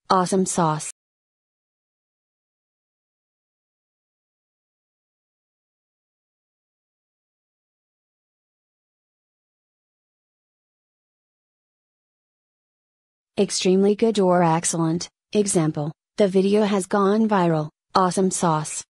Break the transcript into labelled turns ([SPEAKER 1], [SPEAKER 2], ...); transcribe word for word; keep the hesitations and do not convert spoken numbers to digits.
[SPEAKER 1] Awesome sauce. Extremely good or excellent. Example, the video has gone viral. Awesome sauce.